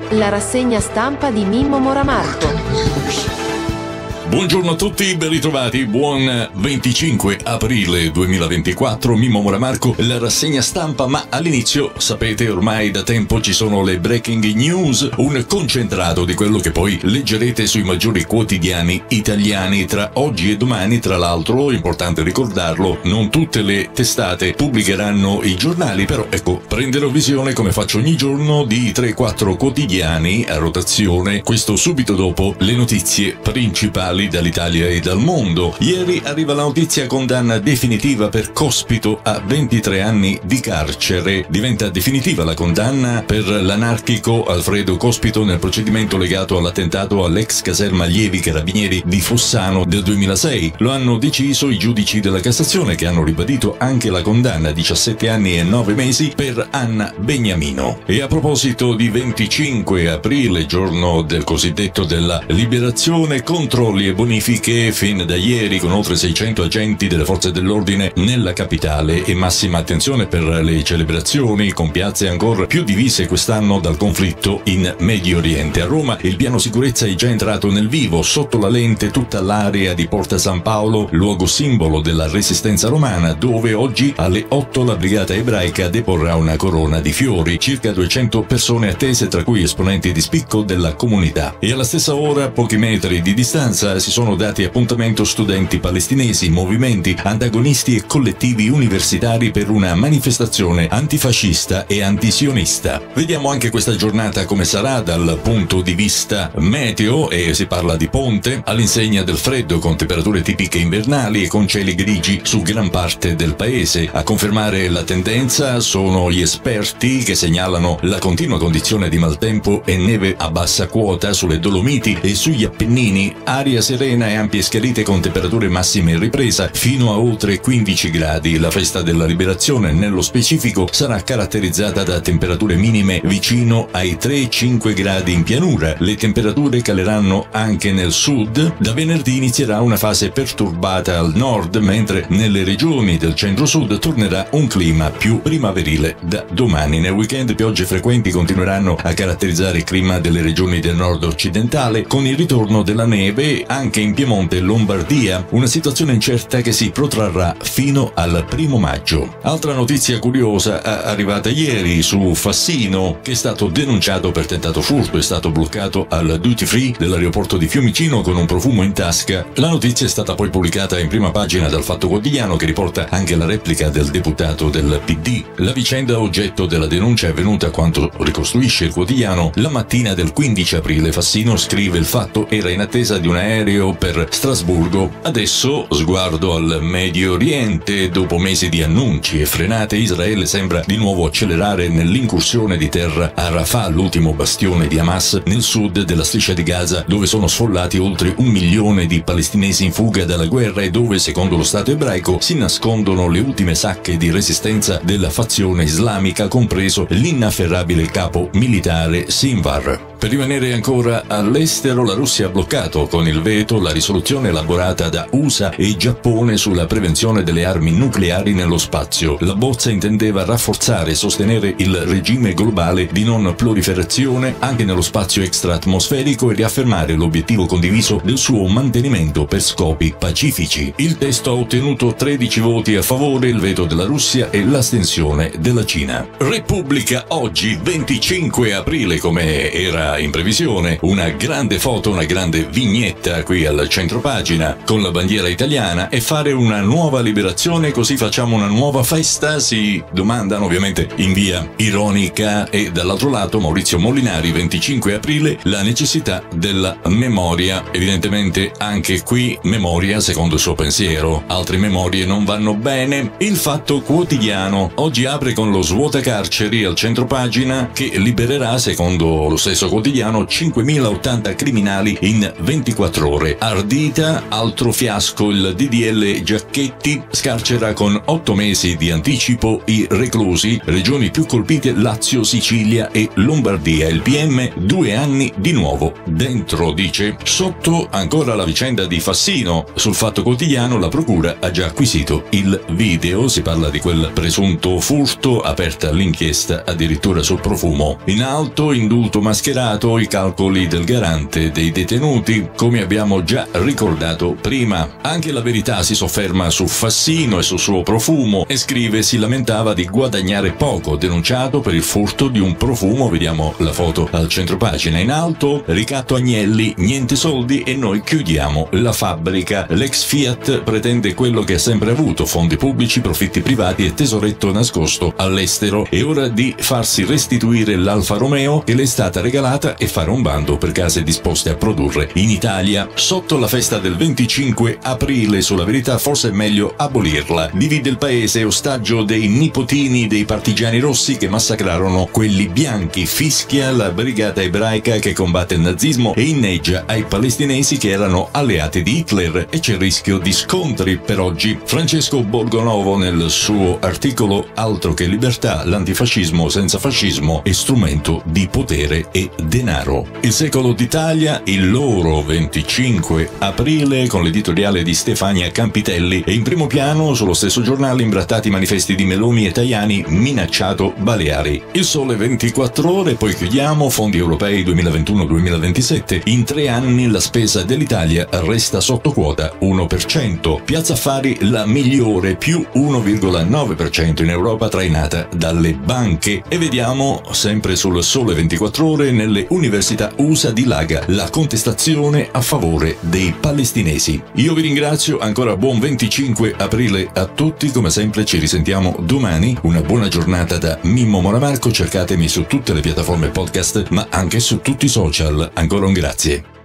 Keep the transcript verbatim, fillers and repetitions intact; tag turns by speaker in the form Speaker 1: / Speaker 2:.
Speaker 1: La rassegna stampa di Mimmo Moramarco.
Speaker 2: Buongiorno a tutti, ben ritrovati, buon venticinque aprile duemilaventiquattro, Mimmo Moramarco, la rassegna stampa, ma all'inizio, sapete, ormai da tempo ci sono le breaking news, un concentrato di quello che poi leggerete sui maggiori quotidiani italiani tra oggi e domani. Tra l'altro, importante ricordarlo, non tutte le testate pubblicheranno i giornali, però ecco, prenderò visione come faccio ogni giorno di tre quattro quotidiani a rotazione, questo subito dopo le notizie principali dall'Italia e dal mondo. Ieri arriva la notizia: condanna definitiva per Cospito a ventitré anni di carcere. Diventa definitiva la condanna per l'anarchico Alfredo Cospito nel procedimento legato all'attentato all'ex caserma allievi carabinieri di Fossano del duemilasei. Lo hanno deciso i giudici della Cassazione, che hanno ribadito anche la condanna a diciassette anni e nove mesi per Anna Beniamino. E a proposito di venticinque aprile, giorno del cosiddetto della liberazione, controlli e bonifiche fin da ieri con oltre seicento agenti delle forze dell'ordine nella capitale e massima attenzione per le celebrazioni, con piazze ancora più divise quest'anno dal conflitto in Medio Oriente. A Roma il piano sicurezza è già entrato nel vivo, sotto la lente tutta l'area di Porta San Paolo, luogo simbolo della resistenza romana, dove oggi alle otto la brigata ebraica deporrà una corona di fiori, circa duecento persone attese, tra cui esponenti di spicco della comunità. E alla stessa ora, a pochi metri di distanza, si sono dati appuntamento studenti palestinesi, movimenti, antagonisti e collettivi universitari per una manifestazione antifascista e antisionista. Vediamo anche questa giornata come sarà dal punto di vista meteo, e si parla di ponte, all'insegna del freddo con temperature tipiche invernali e con cieli grigi su gran parte del paese. A confermare la tendenza sono gli esperti, che segnalano la continua condizione di maltempo e neve a bassa quota sulle Dolomiti e sugli Appennini, aria serena e ampie scalite con temperature massime in ripresa fino a oltre quindici gradi. La festa della liberazione, nello specifico, sarà caratterizzata da temperature minime vicino ai tre cinque gradi in pianura. Le temperature caleranno anche nel sud. Da venerdì inizierà una fase perturbata al nord, mentre nelle regioni del centro-sud tornerà un clima più primaverile da domani. Nel weekend piogge frequenti continueranno a caratterizzare il clima delle regioni del nord occidentale, con il ritorno della neve anche in Piemonte e Lombardia, una situazione incerta che si protrarrà fino al primo maggio. Altra notizia curiosa arrivata ieri su Fassino, che è stato denunciato per tentato furto, è stato bloccato al duty free dell'aeroporto di Fiumicino con un profumo in tasca. La notizia è stata poi pubblicata in prima pagina dal Fatto Quotidiano, che riporta anche la replica del deputato del P D. La vicenda oggetto della denuncia è avvenuta, quanto ricostruisce il quotidiano, la mattina del quindici aprile. Fassino, scrive il Fatto, era in attesa di un aereo per Strasburgo. Adesso sguardo al Medio Oriente. Dopo mesi di annunci e frenate, Israele sembra di nuovo accelerare nell'incursione di terra a Rafah, l'ultimo bastione di Hamas nel sud della striscia di Gaza, dove sono sfollati oltre un milione di palestinesi in fuga dalla guerra e dove, secondo lo Stato ebraico, si nascondono le ultime sacche di resistenza della fazione islamica, compreso l'inafferrabile capo militare Sinwar. Per rimanere ancora all'estero, la Russia ha bloccato con il veto la risoluzione elaborata da U S A e Giappone sulla prevenzione delle armi nucleari nello spazio. La bozza intendeva rafforzare e sostenere il regime globale di non proliferazione anche nello spazio extraatmosferico e riaffermare l'obiettivo condiviso del suo mantenimento per scopi pacifici. Il testo ha ottenuto tredici voti a favore, il veto della Russia e l'astensione della Cina. Repubblica oggi, venticinque aprile, come era in previsione, una grande foto, una grande vignetta qui al centro pagina con la bandiera italiana. E fare una nuova liberazione, così facciamo una nuova festa? Si domandano, ovviamente in via ironica. E dall'altro lato Maurizio Molinari, venticinque aprile, la necessità della memoria. Evidentemente anche qui memoria secondo il suo pensiero, altre memorie non vanno bene. Il Fatto Quotidiano oggi apre con lo svuotacarceri al centro pagina, che libererà, secondo lo stesso quotidiano, cinquemilaottanta criminali in ventiquattro ore. Ardita, altro fiasco il D D L Giacchetti, scarcera con otto mesi di anticipo i reclusi, regioni più colpite Lazio, Sicilia e Lombardia. Il P M, due anni di nuovo dentro, dice. Sotto ancora la vicenda di Fassino. Sul Fatto Quotidiano la procura ha già acquisito il video, si parla di quel presunto furto, aperta l'inchiesta addirittura sul profumo. In alto, indulto mascherato superato i calcoli del garante dei detenuti, come abbiamo già ricordato prima. Anche La Verità si sofferma su Fassino e sul suo profumo e scrive: si lamentava di guadagnare poco, denunciato per il furto di un profumo. Vediamo la foto al centropagina. In alto, ricatto Agnelli, niente soldi e noi chiudiamo la fabbrica. L'ex Fiat pretende quello che ha sempre avuto: fondi pubblici, profitti privati e tesoretto nascosto all'estero. È ora di farsi restituire l'Alfa Romeo che le è stata regalata e fare un bando per case disposte a produrre in Italia. Sotto la festa del venticinque aprile, sulla Verità, forse è meglio abolirla. Divide il paese, ostaggio dei nipotini dei partigiani rossi che massacrarono quelli bianchi. Fischia la brigata ebraica che combatte il nazismo e inneggia ai palestinesi che erano alleati di Hitler, e c'è il rischio di scontri per oggi. Francesco Borgonovo nel suo articolo Altro che libertà, l'antifascismo senza fascismo è strumento di potere e denaro. Il secolo d'Italia, il loro venticinque aprile, con l'editoriale di Stefania Campitelli, e in primo piano sullo stesso giornale imbrattati manifesti di Meloni e Tajani, minacciato Baleari. Il Sole ventiquattro ore, poi chiudiamo, fondi europei duemilaventuno duemilaventisette, in tre anni la spesa dell'Italia resta sotto quota uno per cento. Piazza Affari la migliore, più uno virgola nove per cento in Europa, trainata dalle banche. E vediamo sempre sul Sole ventiquattro ore, nelle università U S A dilaga la contestazione a favore dei palestinesi. Io vi ringrazio, ancora buon venticinque aprile a tutti, come sempre ci risentiamo domani. Una buona giornata da Mimmo Moramarco, cercatemi su tutte le piattaforme podcast ma anche su tutti i social. Ancora un grazie.